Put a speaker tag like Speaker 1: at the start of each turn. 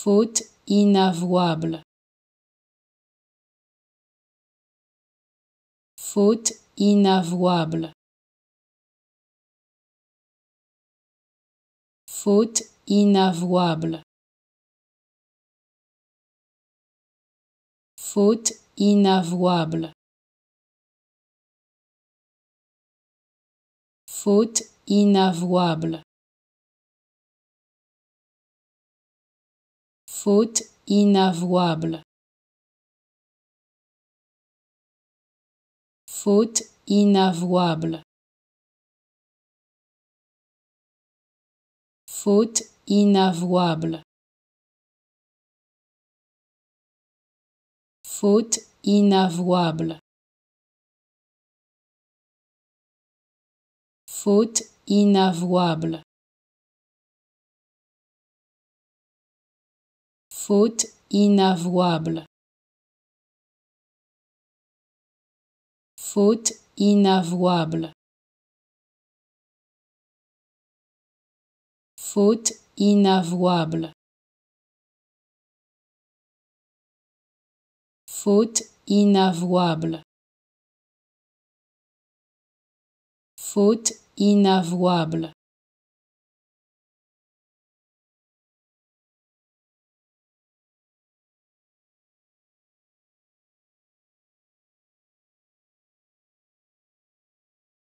Speaker 1: Faute inavouable. Faute inavouable. Faute inavouable. Faute inavouable. Faute inavouable. Faute inavouable. Faute inavouable. Faute inavouable. Faute inavouable. Faute inavouable. Faute inavouable. Faute inavouable. Faute inavouable. Faute inavouable. Faute inavouable.